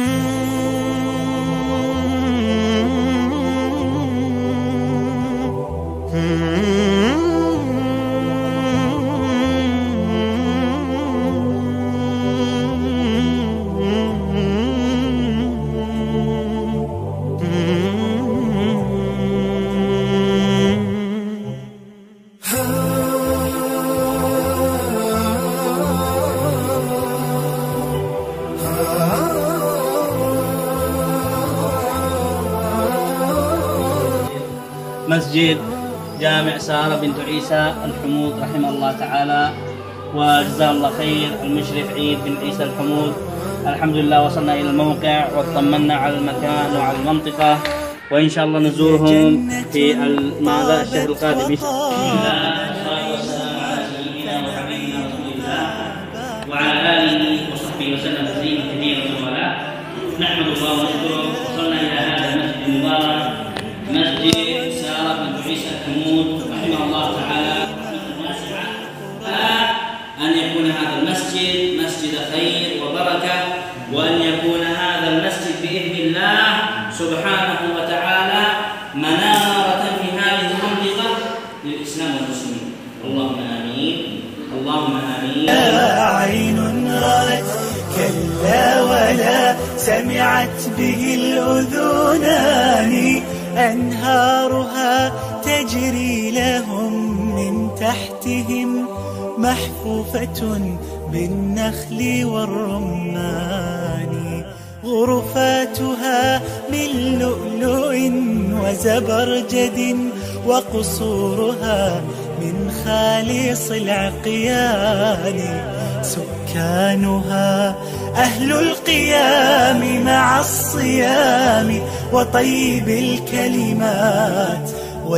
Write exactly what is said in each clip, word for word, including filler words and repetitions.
مسجد جامع سارة بنت عيسى الحمود رحمه الله تعالى وجزاه الله خير المشرف عيد بن عيسى الحمود. الحمد لله وصلنا إلى الموقع واطمنا على المكان وعلى المنطقة، وإن شاء الله نزورهم في ماذا الشهر القادم. بسم الله والصلاة والسلام على سيدنا وحبيبنا رسول الله وعلى آله وصحبه وسلم تسليما كثيرا ولا نحمد الله ونشكره. وصلنا إلى هذا المسجد المبارك مسجد سارة بنت عيسى الحمود رحمه الله تعالى أن يكون هذا المسجد مسجد خير وبركة، وأن يكون هذا المسجد بإذن الله سبحانه وتعالى منارة في هذه المنطقة للإسلام والمسلمين. اللهم آمين اللهم آمين. لا عين رأت كلا ولا سمعت به الأذنان، أنهارها تجري لهم من تحتهم محفوفة بالنخل والرمان، غرفاتها من لؤلؤ وزبرجد وقصورها من خالص العقيان، سكانها أهل القيام مع الصيام وطيب الكلمات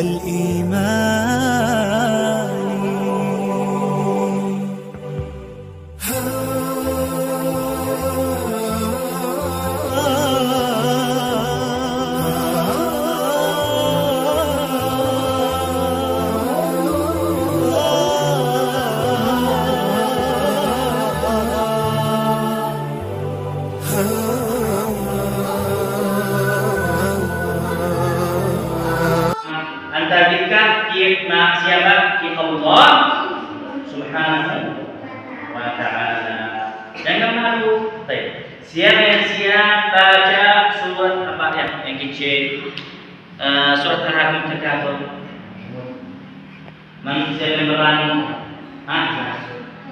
والإيمان. Siapa? Kita Allah Subhanahu wa ta'ala. Jangan malu. Baik. Siapa yang siap baca surat apa yang yang kecil? Uh, surat Al-Hakim Takatsur. Man siapa yang berani? Ah.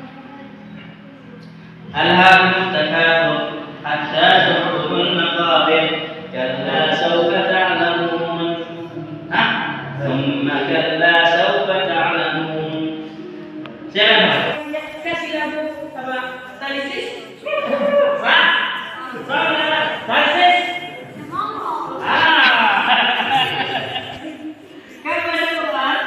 Al-Hakim Takatsur hatta zurul maqabir kalla sawfa ta'lamun. Ah. ثم كلا سوف تعلمون. Siapa? Kasih lagu apa? Talisis? Pak? Talisis? Ah. Kan baca Quran?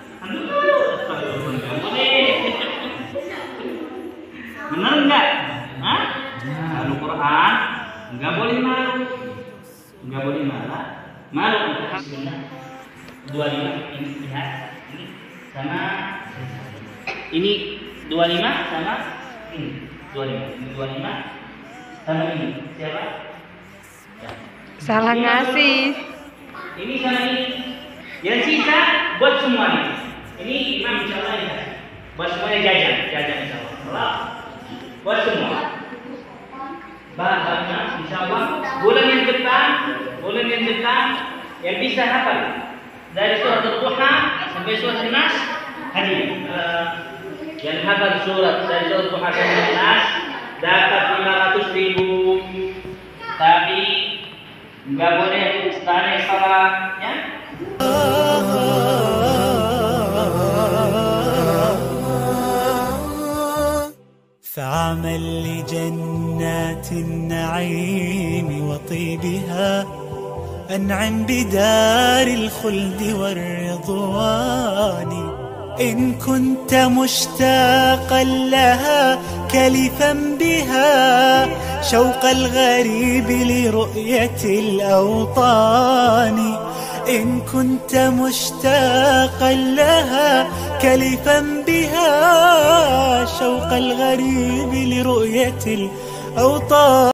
Benar enggak? Hah? Lalu Quran enggak boleh malu. Enggak boleh marah. Malu untuk sebenarnya. dua puluh lima ini lihat ini sama ini dua puluh lima sama ini dua puluh lima ini dua puluh lima sama ini siapa? Ya. Salah ini ngasih. Ini sama ini. Yang sisa buat semuanya. Ini Imam insyaallah ya. Buat semuanya jajan, jajan insyaallah. Buat semua. Bahan-bahannya insyaallah bulan yang depan, bulan yang depan yang bisa hafal dari surat Al-Duha sampai surat An-Nas hadir. Uh, yang hafal surat dari surat Al-Duha sampai An-Nas dapat lima ratus ribu. Tapi nggak boleh setara salah, ya. فعمل لجنات النعيم وطيبها، أنعم بدار الخلد والرضوان. إن كنت مشتاقا لها كلفا بها شوق الغريب لرؤية الأوطان. إن كنت مشتاقا لها كلفا بها شوق الغريب لرؤية الأوطان.